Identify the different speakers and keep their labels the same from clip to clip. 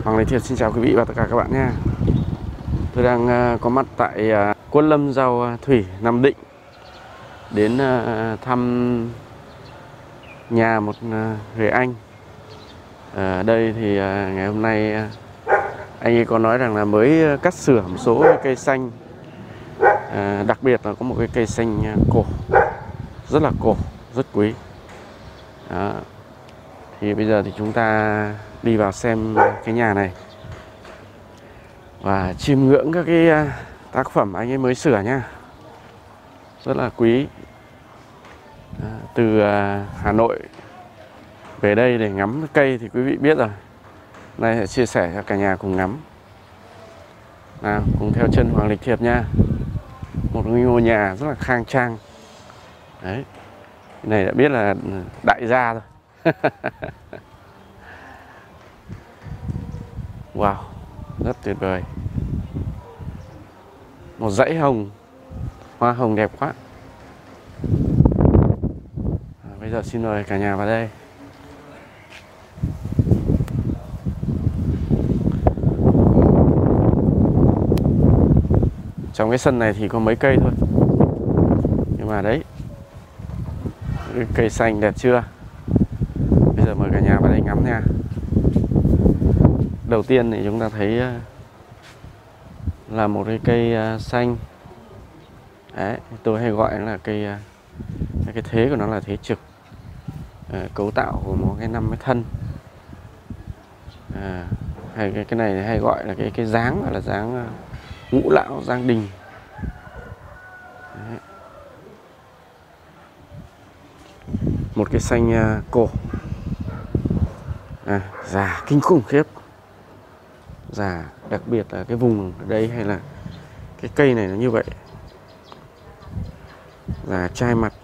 Speaker 1: Hoàng Linh Thiệp xin chào quý vị và tất cả các bạn nha. Tôi đang có mặt tại Quân Lâm Giao Thủy, Nam Định, đến thăm nhà một người anh. Ở đây thì ngày hôm nay anh ấy có nói rằng là mới cắt sửa một số cây xanh, đặc biệt là có một cái cây xanh cổ, rất là cổ, rất quý. Đó. Thì bây giờ thì chúng ta đi vào xem cái nhà này và chiêm ngưỡng các cái tác phẩm anh ấy mới sửa nhá, rất là quý. Từ Hà Nội về đây để ngắm cây thì quý vị biết rồi. Nay sẽ chia sẻ cho cả nhà cùng ngắm. Nào, cùng theo chân Hoàng Lịch Thiệp nha. Một ngôi nhà rất là khang trang. Đấy, cái này đã biết là đại gia rồi. Wow, rất tuyệt vời. Một dãy hồng, hoa hồng đẹp quá. Bây giờ xin mời cả nhà vào đây. Trong cái sân này thì có mấy cây thôi, nhưng mà đấy, cây xanh đẹp chưa? Bây giờ mời cả nhà vào đây ngắm nha. Đầu tiên thì chúng ta thấy là một cái cây xanh. Đấy, tôi hay gọi là cây, cái thế của nó là thế trực. Cấu tạo của một cái 5 cái thân. Hay cái này hay gọi là cái dáng, gọi là dáng Ngũ Lão Giang Đình. Đấy. Một cái xanh cổ, già kinh khủng khiếp, già, đặc biệt là cái vùng ở đây hay là cái cây này nó như vậy, già chai mặt.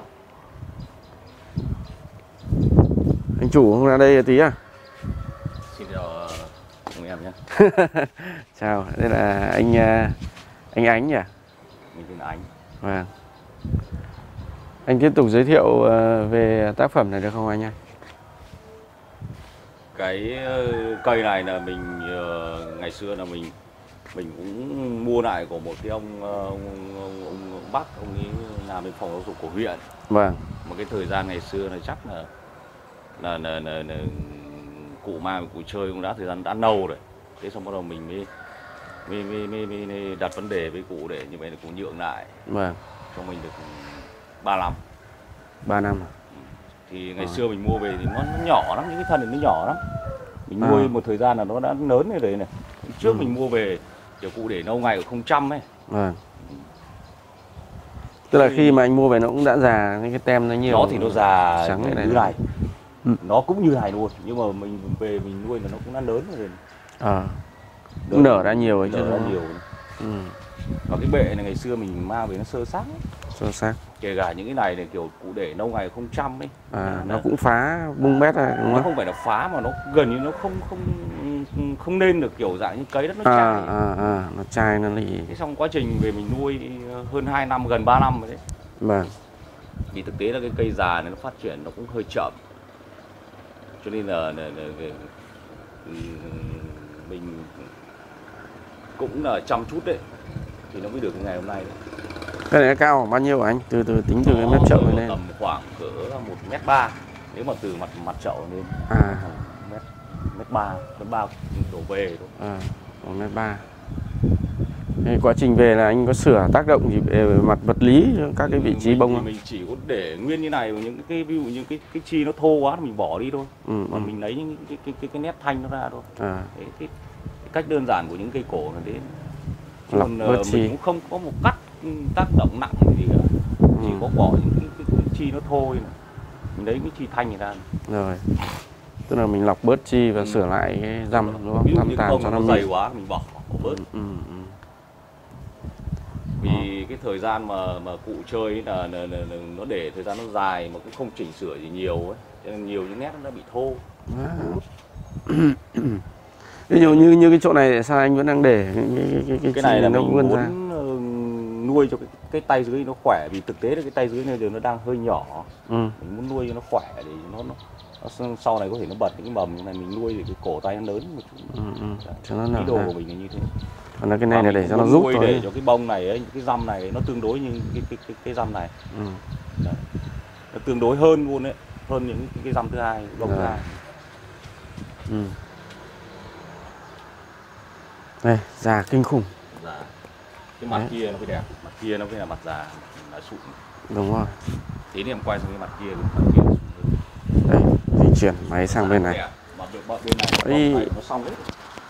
Speaker 1: Anh chủ không ra đây tí à?
Speaker 2: Xin chào ông em nhé.
Speaker 1: Chào, đây là anh Ánh nhỉ?
Speaker 2: Mình tên là Ánh.
Speaker 1: Vâng. Anh tiếp tục giới thiệu về tác phẩm này được không anh ơi?
Speaker 2: Cái cây này là mình ngày xưa là mình cũng mua lại của một cái ông Bắc, ông ấy làm bên phòng giáo dục của huyện.
Speaker 1: Vâng.
Speaker 2: Một cái thời gian ngày xưa là chắc là cụ mang cụ chơi cũng đã thời gian đã lâu rồi. Thế xong bắt đầu mình mới đặt vấn đề với cụ để như vậy là cụ nhượng lại.
Speaker 1: Vâng.
Speaker 2: Cho mình được 3 năm.
Speaker 1: 3 năm à?
Speaker 2: Thì ngày xưa mình mua về thì nó nhỏ lắm, những cái thân này nó nhỏ lắm. Mình nuôi một thời gian là nó đã lớn như thế này. Trước mình mua về kiểu cụ để lâu ngày cũng 100 ấy.
Speaker 1: Vâng. Tức là khi mà anh mua về nó cũng đã già, cái tem nó nhiều.
Speaker 2: Nó thì nó già
Speaker 1: trắng
Speaker 2: như này. Nó cũng như này luôn, nhưng mà mình về mình nuôi là nó cũng đã lớn rồi.
Speaker 1: Cũng nở ra nhiều ấy chứ.
Speaker 2: Nở ra nhiều. Và cái bệ này ngày xưa mình mang về nó sơ xác.
Speaker 1: Sơ xác.
Speaker 2: Kể cả những cái này là kiểu cụ để lâu ngày không chăm ấy.
Speaker 1: Nó cũng phá bung bét ra đúng không?
Speaker 2: Nó không phải là phá mà nó gần như nó không nên được kiểu dạng như cấy đất nó chai.
Speaker 1: Nó chai nó lì.
Speaker 2: Thế xong quá trình về mình nuôi hơn 2 năm, gần 3 năm rồi đấy.
Speaker 1: Vâng.
Speaker 2: Vì thực tế là cái cây già này nó phát triển nó cũng hơi chậm. Cho nên là mình cũng là chăm chút đấy thì nó mới được cái ngày hôm nay đấy.
Speaker 1: Cái này cao khoảng bao nhiêu hả anh? Từ tính từ cái mép chậu này lên.
Speaker 2: Tầm khoảng cỡ 1m3. Nếu mà từ mặt chậu lên mét ba đổ về thôi.
Speaker 1: 1m3. Thế quá trình về là anh có sửa tác động gì về mặt vật lý các cái vị trí bông không?
Speaker 2: Mình chỉ có để nguyên như này, những cái ví dụ như cái chi nó thô quá thì mình bỏ đi thôi. Còn mình lấy những cái nét thanh nó ra thôi. Cái cách đơn giản của những cây cổ là đến. Còn mình cũng không có một cách tác động nặng gì cả. Chỉ có bỏ những cái chi nó thô thôi. Mình lấy cái chi thanh này ra.
Speaker 1: Rồi. Tức là mình lọc bớt chi và sửa lại cái răm đúng không?
Speaker 2: Ví dụ
Speaker 1: Răm
Speaker 2: như
Speaker 1: tàn cho nó
Speaker 2: dày quá mình bỏ bớt. Vì
Speaker 1: Đó.
Speaker 2: cái thời gian mà cụ chơi là nó để thời gian nó dài mà cũng không chỉnh sửa gì nhiều ấy, cho nên nhiều những nét nó bị thô.
Speaker 1: Ví dụ như cái chỗ này sao anh vẫn đang để
Speaker 2: cái này là
Speaker 1: nó
Speaker 2: mình
Speaker 1: vươn
Speaker 2: muốn
Speaker 1: ra.
Speaker 2: nuôi cho cái tay dưới nó khỏe, vì thực tế là cái tay dưới này giờ nó đang hơi nhỏ. Mình muốn nuôi cho nó khỏe để nó sau này có thể nó bật những cái mầm như này, mình nuôi thì cái cổ tay nó lớn một chút.
Speaker 1: Cho nó
Speaker 2: ý đồ của mình là như thế.
Speaker 1: Còn là cái này là để cho nó giúp thôi.
Speaker 2: Để cho cái bông này ấy, cái răm này ấy, nó tương đối như cái răm này. Đấy. Nó tương đối hơn luôn đấy, hơn những cái răm thứ hai, bông thứ hai.
Speaker 1: Đây, già kinh khủng.
Speaker 2: Dạ. Cái mặt kia nó phải đẹp, mặt kia nó phải là mặt già, là sụn.
Speaker 1: Đúng rồi.
Speaker 2: Thế thì em quay sang cái mặt kia sụn hơn.
Speaker 1: Đây, di chuyển máy sang bên này.
Speaker 2: Mặt bên này nó xong đấy.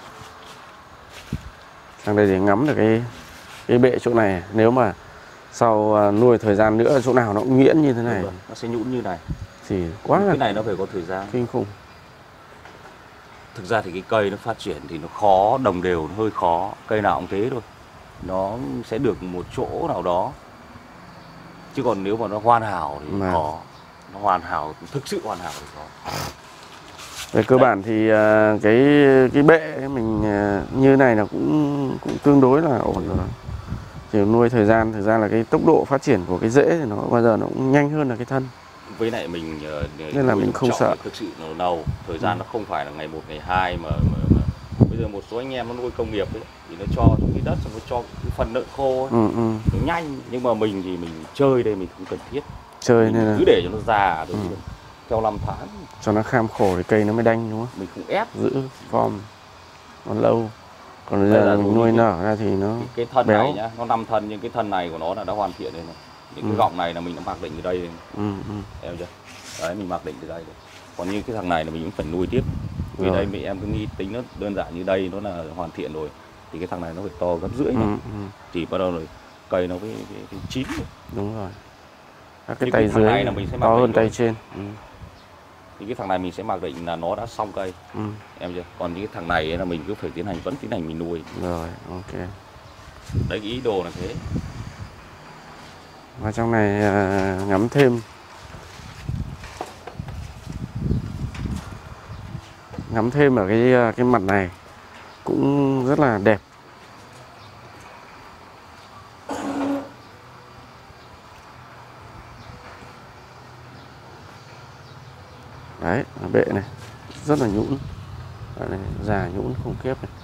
Speaker 1: Sang đây để ngắm được cái bệ chỗ này. Nếu mà sau nuôi thời gian nữa chỗ nào nó cũng nhuyễn như thế này,
Speaker 2: nó sẽ nhũn như này.
Speaker 1: Thì quá là
Speaker 2: cái này nó phải có thời gian
Speaker 1: kinh khủng.
Speaker 2: Thực ra thì cái cây nó phát triển thì nó khó, đồng đều nó hơi khó. Cây nào cũng thế thôi. Nó sẽ được một chỗ nào đó. Chứ còn nếu mà nó hoàn hảo thì khó. Nó hoàn hảo, thực sự hoàn hảo thì khó.
Speaker 1: Về cơ bản thì cái bệ mình như này là cũng tương đối là ổn rồi. Chỉ nuôi thời gian, thực ra là cái tốc độ phát triển của cái rễ thì nó bao giờ nó cũng nhanh hơn là cái thân.
Speaker 2: Với lại mình
Speaker 1: nên là mình không sợ.
Speaker 2: Thực sự nó lâu, thời gian nó không phải là ngày 1, ngày 2 mà bây giờ một số anh em nó nuôi công nghiệp ấy thì nó cho cái đất, xong nó cho cái phần nợ khô ấy, nó nhanh. Nhưng mà mình thì mình chơi đây mình không cần thiết.
Speaker 1: Chơi
Speaker 2: mình
Speaker 1: nên là
Speaker 2: cứ để cho nó già rồi theo 5 tháng.
Speaker 1: Cho nó kham khổ thì cây nó mới đanh, đúng không?
Speaker 2: Mình không ép,
Speaker 1: giữ form nó lâu. Còn bây giờ mình nuôi nở ra thì nó
Speaker 2: cái thân
Speaker 1: béo.
Speaker 2: này nhá, nó 5 thân nhưng cái thân này của nó là đã hoàn thiện rồi này. Những cái gọng này là mình đã mặc định từ đây. Em chưa? Đấy, mình mặc định từ đây rồi. Còn như cái thằng này là mình cũng phải nuôi tiếp. Vì đây mẹ em cứ nghĩ tính nó đơn giản như đây, nó là hoàn thiện rồi. Thì cái thằng này nó phải to gấp rưỡi này. Chỉ bắt đầu rồi cây nó với chín.
Speaker 1: Đúng rồi. Các cái tay dưới này là mình sẽ to hơn tay trên.
Speaker 2: Thì cái thằng này mình sẽ mặc định là nó đã xong cây. Em chưa? Còn những cái thằng này là mình cứ phải vẫn tiến hành mình nuôi.
Speaker 1: Rồi, ok.
Speaker 2: Đấy, cái ý đồ là thế.
Speaker 1: Và trong này ngắm thêm ở cái mặt này cũng rất là đẹp. Đấy, bệ này rất là nhũn. Này, già nhũn khủng khiếp này.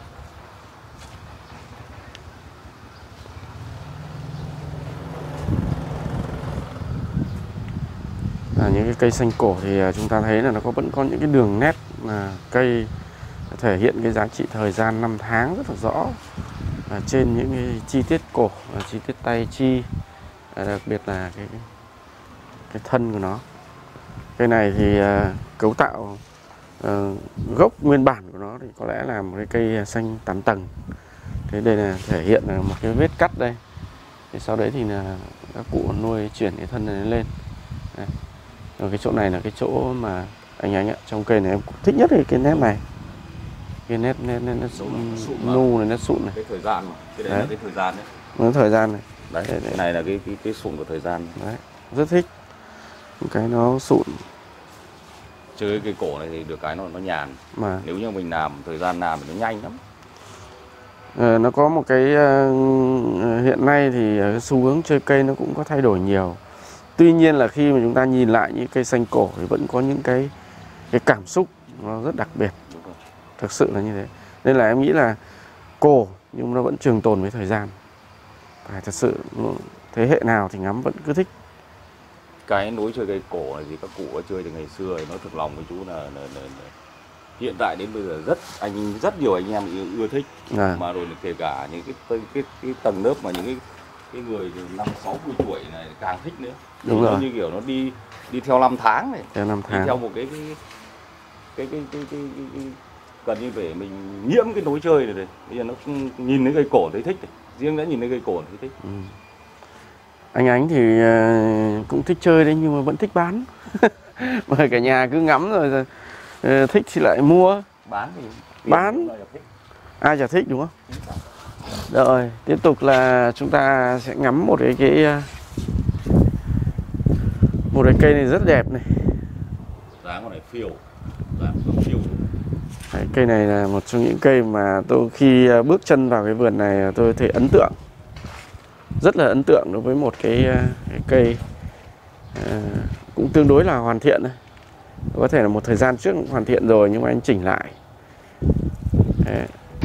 Speaker 1: Những cái cây xanh cổ thì chúng ta thấy là nó vẫn có những cái đường nét mà cây thể hiện cái giá trị thời gian 5 tháng rất là rõ. Trên những cái chi tiết cổ, chi tiết tay chi, đặc biệt là cái thân của nó. Cây này thì cấu tạo gốc nguyên bản của nó thì có lẽ là một cái cây xanh 8 tầng. Thế đây là thể hiện là một cái vết cắt đây. Thì sau đấy thì là các cụ nuôi chuyển cái thân này lên. Đây. Ở cái chỗ này là cái chỗ mà anh ạ, trong cây này em thích nhất là cái nét này. Cái nét nu này, nét sụn này.
Speaker 2: Cái thời gian mà. Cái đấy là cái thời gian đấy.
Speaker 1: Nó thời gian này.
Speaker 2: Đấy, cái này là cái sụn của thời gian.
Speaker 1: Đấy, rất thích. Cái nó sụn.
Speaker 2: Chơi cái cổ này thì được cái nó nhàn.
Speaker 1: Mà
Speaker 2: nếu như mình làm thời gian làm thì nó nhanh lắm.
Speaker 1: Nó có một cái hiện nay thì cái xu hướng chơi cây nó cũng có thay đổi nhiều. Tuy nhiên là khi mà chúng ta nhìn lại những cây xanh cổ thì vẫn có những cái cảm xúc nó rất đặc biệt. Thực sự là như thế. Nên là em nghĩ là cổ nhưng nó vẫn trường tồn với thời gian. Và thật sự thế hệ nào thì ngắm vẫn cứ thích.
Speaker 2: Cái nối chơi cây cổ này thì các cụ đã chơi từ ngày xưa thì nói thực lòng với chú là hiện tại đến bây giờ rất nhiều anh em ưa thích. Mà rồi kể cả những cái tầng lớp mà những cái người 50-60 tuổi này càng thích nữa.
Speaker 1: Đúng rồi.
Speaker 2: Như kiểu nó đi theo 5 tháng này.
Speaker 1: Theo 5 tháng.
Speaker 2: Đi theo một cái gần như phải mình nhiễm cái nối chơi này. Bây giờ nó nhìn thấy cây cổ thấy thích này. Riêng đã nhìn thấy cây cổ thấy thích.
Speaker 1: Anh Ánh thì cũng thích chơi đấy nhưng mà vẫn thích bán. Mà cả nhà cứ ngắm rồi thích thì lại mua. Bán. Ai chả thích đúng không? Rồi, tiếp tục là chúng ta sẽ ngắm một cái cây này rất đẹp này.
Speaker 2: Dáng con này phiêu. Dáng con phiêu.
Speaker 1: Đấy, cây này là một trong những cây mà tôi khi bước chân vào cái vườn này tôi thấy ấn tượng. rất là ấn tượng đối với một cái cây cũng tương đối là hoàn thiện đấy. Có thể là một thời gian trước cũng hoàn thiện rồi nhưng mà anh chỉnh lại. Đấy.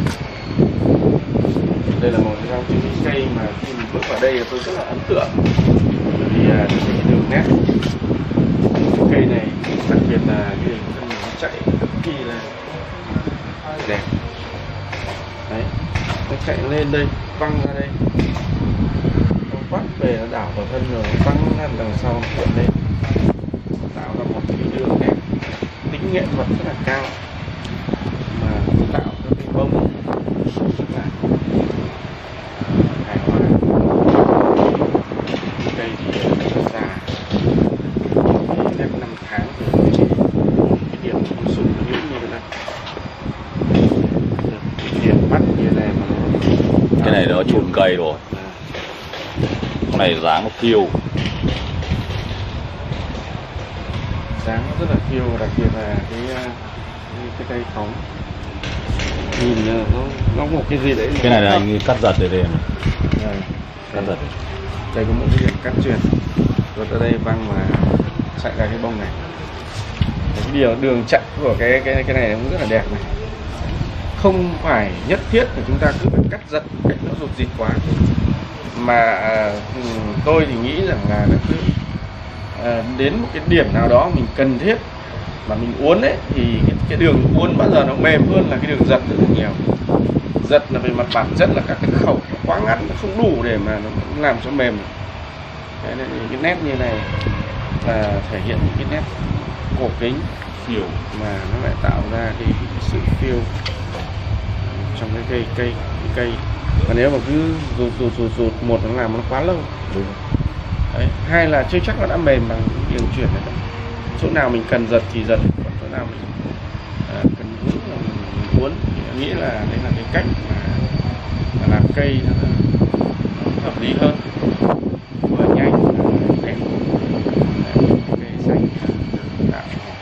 Speaker 1: Đây là một trong những cây mà khi mình bước vào đây tôi rất là ấn tượng, bởi vì cái đường nét cây này, đặc biệt là cái đường thân nó chạy cực kỳ là đẹp. Đấy, nó chạy lên đây, văng ra đây, nó quát về nó đảo vào thân rồi văng ra đằng sau cuộn lên, tạo ra một cái đường nét tính nghệ thuật rất là cao, mà tạo ra cái bông rất là hài hòa. Cây thì rất là già, đẹp 5 tháng rồi, cái điểm sụn nhũ như thế này, cái điểm mắt như thế này mà nó...
Speaker 2: Cái này nó chùn cây rồi. Con này dáng nó kiêu.
Speaker 1: Dáng nó rất là kiêu, đặc biệt là cái cây phóng. Nhìn nó một cái gì đấy.
Speaker 2: Cái này là anh cắt giật ở đây này. Cắt giật.
Speaker 1: Đây có một cái điểm cắt truyền. Rồi tới đây văng mà chạy ra cái bông này. Cái đường chạy của cái này cũng rất là đẹp này. Không phải nhất thiết là chúng ta cứ phải cắt giật cách nó rụt rịt quá, mà tôi thì nghĩ rằng là nó cứ đến một cái điểm nào đó mình cần thiết mà mình uốn ấy, thì cái đường uốn bao giờ nó mềm hơn là cái đường giật rất nhiều. Giật là về mặt bản chất là các cái khẩu nó quá ngắn, nó không đủ để mà nó làm cho mềm. Đấy, cái nét như này là thể hiện những cái nét cổ kính phiêu, mà nó lại tạo ra cái sự phiêu trong cái cây. Và nếu mà cứ rụt một nó làm nó quá lâu. Đúng. Đấy. Hai là chưa chắc nó đã mềm bằng đường chuyển này. Chỗ nào mình cần giật thì giật, còn chỗ nào mình cần uốn là mình uốn. Thì em nghĩ là đấy là cái cách mà làm cây nó hợp lý hơn, vừa nhanh vừa đẹp. Cây xanh tạo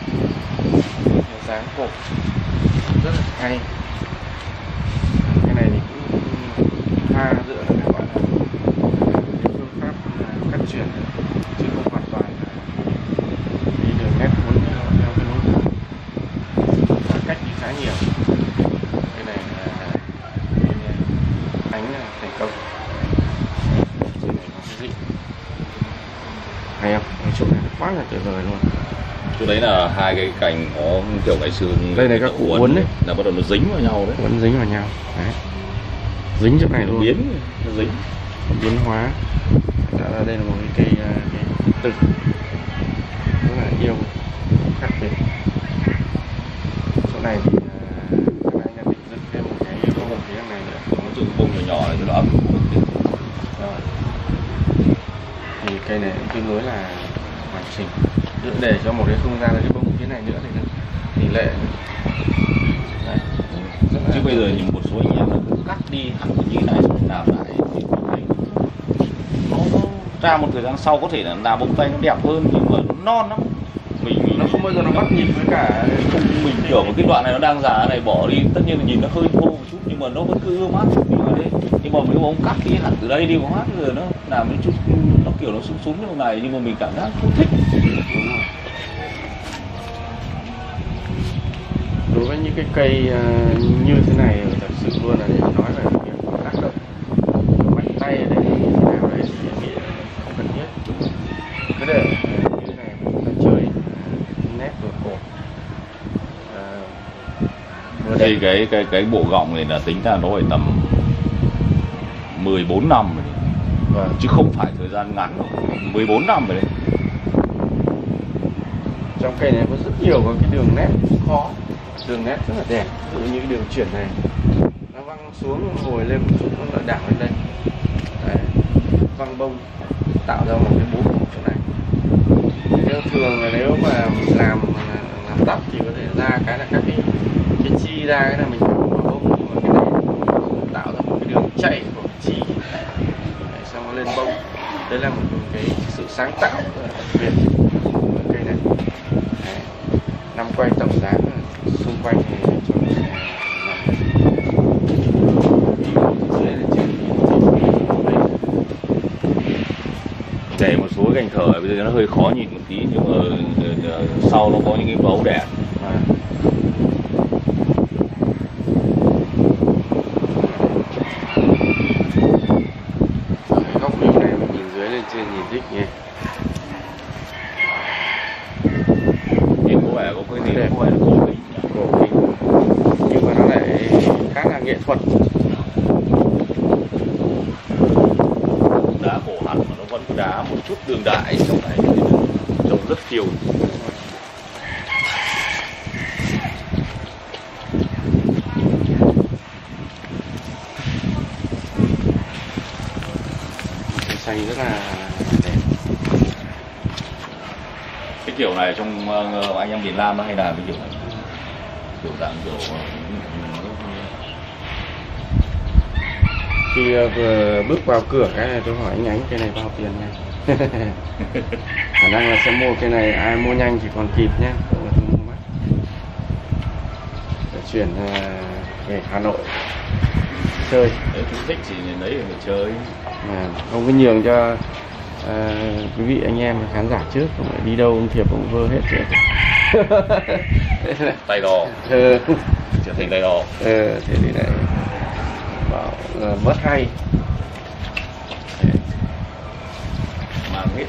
Speaker 1: dáng cột rất là hay. Cái này thì cũng pha giữa là các bạn cái phương pháp cắt chuyển, chứ không hoàn toàn là đi đường nét muốn theo cái lối cũ, cách đi khá nhiều. Cái này là đánh thành công. Trên này nó cái gì hay không? Cái chỗ này quá là tuyệt vời luôn.
Speaker 2: Chỗ đấy là hai cái cành có kiểu ngày xưa.
Speaker 1: Đây này các cụ uốn đấy,
Speaker 2: là bắt đầu nó dính vào nhau đấy.
Speaker 1: Uốn dính vào nhau. Đấy. Dính chỗ này luôn.
Speaker 2: Biến nó dính.
Speaker 1: Biến hóa. Đây là một cái cây tử rất là yêu, khác biệt. Chỗ này thì các anh đã định dựng thêm một cái bông phía này nữa.
Speaker 2: Nó dựng bông nhỏ nhỏ này cho nó ấm.
Speaker 1: Rồi. Thì cây này cũng tương đối là hoàn chỉnh, để cho một cái không gian cái bông phía này nữa thì lệ. Đấy.
Speaker 2: Chứ bây giờ nhìn một số anh em nó cắt đi hẳn như thế này xong làm lại thì nó ra một thời gian sau có thể là làm bông tay nó đẹp hơn, nhưng mà nó non lắm. Mình
Speaker 1: nó không bao giờ nó bắt nhịp với cả
Speaker 2: mình kiểu một cái đoạn này nó đang già này bỏ đi, tất nhiên là nhìn nó hơi thô một chút nhưng mà nó vẫn cứ ưa mát nhưng mà mấy bông cắt đi hẳn từ đây đi có mát rồi nó làm một chút, nó kiểu nó súng súng như này nhưng mà mình cảm giác không thích.
Speaker 1: Đối với những cái cây như thế này thật sự luôn là để nói về việc tác động mạnh tay ở đây như thế nào đấy thì nghĩ không cần thiết. Cứ để như thế này mình ta chơi nét rồi cột.
Speaker 2: Đây cái bộ gọng này là tính ra nó phải tầm 14 năm rồi.
Speaker 1: Vâng.
Speaker 2: Chứ không phải thời gian ngắn, 14 năm rồi đấy.
Speaker 1: Trong cây này có rất nhiều các cái đường nét khó, đường nét rất là đẹp, ví dụ như cái đường chuyển này nó văng xuống ngồi lên một chút nó lại đảo lên đây. Đấy. Văng bông tạo ra một cái bố cục chỗ này. Theo thường là nếu mà mình làm tóc thì có thể ra cái là các cái chi ra cái là mình vào bông, nhưng mà cái này tạo ra một cái đường chạy của cái chi. Đấy, xong nó lên bông. Đấy là một cái sự sáng tạo rất là đặc biệt của cây này. Đấy. Năm quay tổng dáng xung quanh này cho mình dưới là trên
Speaker 2: số cái gành thở bây giờ nó hơi khó nhìn một tí, nhưng mà sau nó có những cái bấu đẹp.
Speaker 1: Góc view này mình nhìn dưới lên trên nhìn thích nhỉ.
Speaker 2: Nhìn có vẻ có cái gì đẹp, có vẻ cổ kính,
Speaker 1: nhưng mà nó lại khá là nghệ thuật.
Speaker 2: Đá cổ hẳn mà nó vẫn đá một chút đường đại trong này, trông rất kiều.
Speaker 1: Xanh rất là đẹp.
Speaker 2: Cái kiểu này trong anh em miền Nam nó hay làm cái kiểu này, kiểu dạng kiểu
Speaker 1: khi vừa bước vào cửa cái này tôi hỏi anh Ánh cái này bao tiền nha. Khả năng là sẽ mua cái này, ai mua nhanh thì còn kịp nhé, không là tôi mua mất. Để chuyển về Hà Nội chơi.
Speaker 2: Nếu chú thích thì lấy để mà chơi.
Speaker 1: Không có nhường cho quý vị anh em khán giả trước, không phải đi đâu ông Thiệp cũng vơ hết rồi.
Speaker 2: Tay đò. Trở thành tay đò.
Speaker 1: Thế thì lại bảo mất hay.
Speaker 2: Mang hết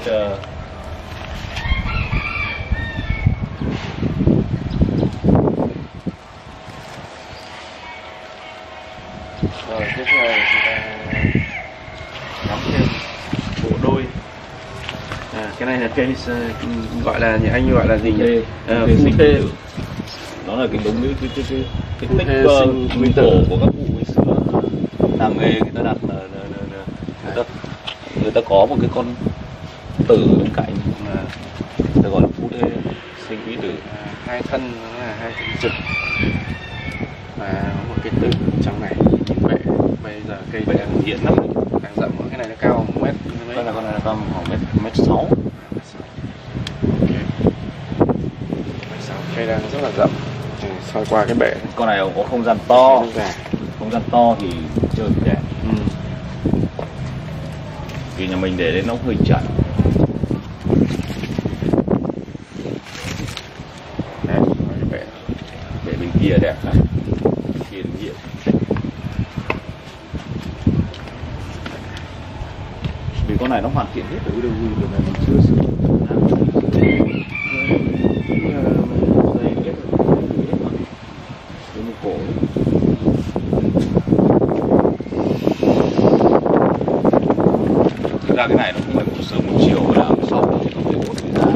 Speaker 1: Rồi tiếp theo chúng ta ngắm thêm bộ đôi. Cái này là cây gọi là anh gọi là gì nhỉ? Phu thê.
Speaker 2: Nó là cái đúng cái tích nguyên cổ của các cụ ngày xưa làm nghề, người ta đặt là người ta có một cái con tử bên cạnh, người ta gọi là phu thê, sinh quý tử.
Speaker 1: Hai thân là hai thân trực và có một cái tử trong này. Nhìn vậy bây giờ cây đang hiện lắm, đang rộng, cái này nó cao 1 mét.
Speaker 2: Con này tầm khoảng mét 6.
Speaker 1: Cây đang rất là rộng. Xoay qua cái bệ.
Speaker 2: Con này có không gian to. Không gian to thì chơi đẹp. Vì nhà mình để đến nó hơi chặt.
Speaker 1: Đấy, cái bệ.
Speaker 2: Bệ bên kia đẹp lắm. Hiện hiện. Vì con này nó hoàn thiện hết rồi, đường này mình chưa sửa. Cổ. Thực ra cái này nó cũng phải một sớm một chiều làm sau nó có thời gian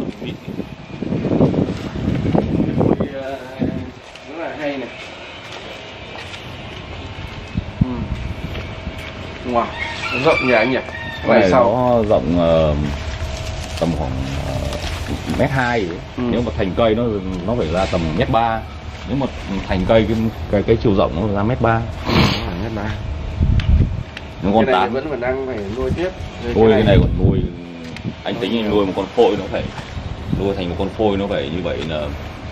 Speaker 1: rất là hay này. Wow, nó rộng nhỉ anh nhỉ?
Speaker 2: Cái này nó rộng tầm khoảng 1m2. Nếu mà thành cây nó phải ra tầm 1m3. Nếu mà thành cây cái chiều rộng nó ra 1m3.
Speaker 1: Nó là 1m3.
Speaker 2: Nó con tán
Speaker 1: vẫn còn đang phải nuôi tiếp.
Speaker 2: Nuôi cái này còn nuôi, anh tính anh nuôi một con phôi nó phải nuôi thành một con phôi, nó phải như vậy là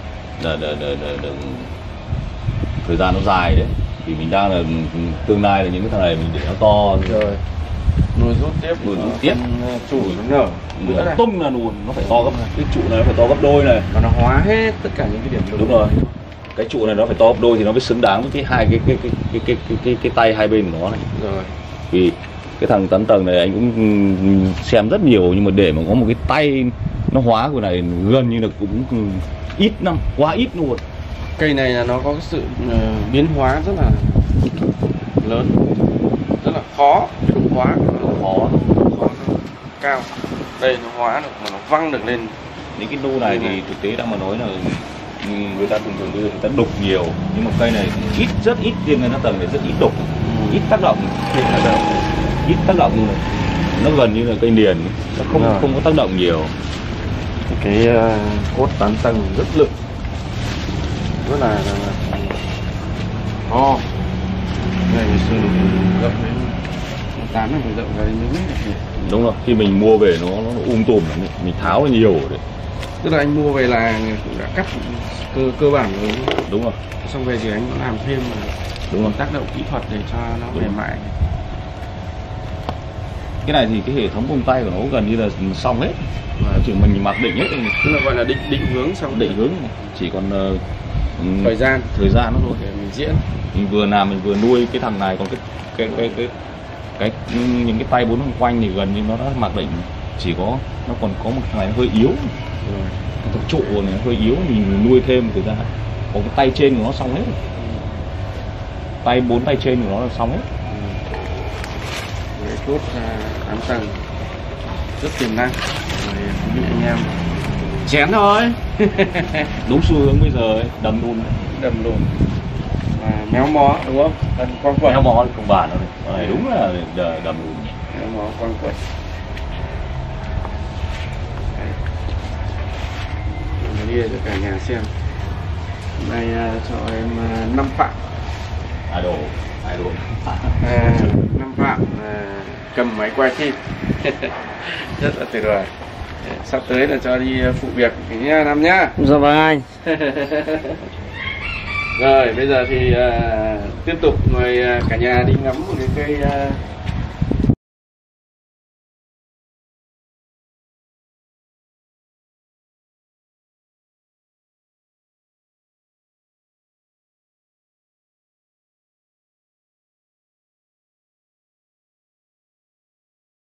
Speaker 2: thời gian nó dài đấy. Thì mình đang là tương lai là những cái thằng này mình để nó to
Speaker 1: rồi nuôi rút tiếp, chủ nó nở,
Speaker 2: tung là luôn, nó phải to gấp, cái trụ này nó phải to gấp đôi này,
Speaker 1: và nó hóa hết tất cả những cái điểm
Speaker 2: đúng rồi. Cái trụ này nó phải to gấp đôi thì nó mới xứng đáng với cái hai cái tay hai bên của nó này.
Speaker 1: Rồi.
Speaker 2: Vì cái thằng tán tầng này anh cũng xem rất nhiều, nhưng mà để mà có một cái tay nó hóa của này gần như là cũng ít năm, quá ít luôn.
Speaker 1: Cây này là nó có cái sự biến hóa rất là lớn, rất là khó hóa, khó cao. Đây nó hóa được mà nó văng được lên.
Speaker 2: Những cái nu này thì thực tế đã mà nói là người ta thường người ta đục nhiều, nhưng mà cây này ít, rất ít, riêng cái nó tầng này rất ít đục, ít tác động, ít tác động, nó gần như là cây niền, nó không có tác động nhiều.
Speaker 1: Cái cốt tán tầng rất lực, rất là này ngày xưa rộng đến tán này rộng ra đến mấy mét.
Speaker 2: Đúng rồi, khi mình mua về nó tùm, mình tháo nhiều đấy.
Speaker 1: Tức là anh mua về là cũng đã cắt cơ bản rồi.
Speaker 2: Đúng rồi.
Speaker 1: Xong về thì anh có làm thêm mà. Đúng rồi. Tác động kỹ thuật để cho nó mềm mại.
Speaker 2: Cái này thì cái hệ thống vòng tay của nó gần như là xong hết, chỉ mình mặc định hết.
Speaker 1: Tức là gọi là định hướng xong.
Speaker 2: Định hướng này. Chỉ còn
Speaker 1: thời gian
Speaker 2: nó thôi
Speaker 1: để mình diễn.
Speaker 2: Mình vừa làm mình vừa nuôi cái thằng này, còn cái những cái tay 4 vòng quanh thì gần như nó đã mặc định, chỉ có nó còn có một thằng này hơi yếu. Cái thằng trụ này hơi yếu, mình nuôi thêm thời gian. Còn cái tay trên của nó xong hết. Bốn tay trên của nó là xong hết.
Speaker 1: Cái cốt 8 tầng rất tiềm năng. Rồi quý vị anh em chén thôi.
Speaker 2: Đúng xu hướng bây giờ ấy, đầm lùn
Speaker 1: và méo mó đúng không? Quang quật.
Speaker 2: Méo mó công bản rồi này đúng là đầm lùn.
Speaker 1: Méo mó quang quật. Đi cho cả nhà xem. Hôm nay cho em 5 phạm.
Speaker 2: Idol.
Speaker 1: 5 phạm cầm máy quay phim. Rất là tuyệt vời. Sắp tới là cho đi phụ việc nha Nam nhá.
Speaker 3: Dạ vâng anh.
Speaker 1: Rồi bây giờ thì tiếp tục mời cả nhà đi ngắm một cái cây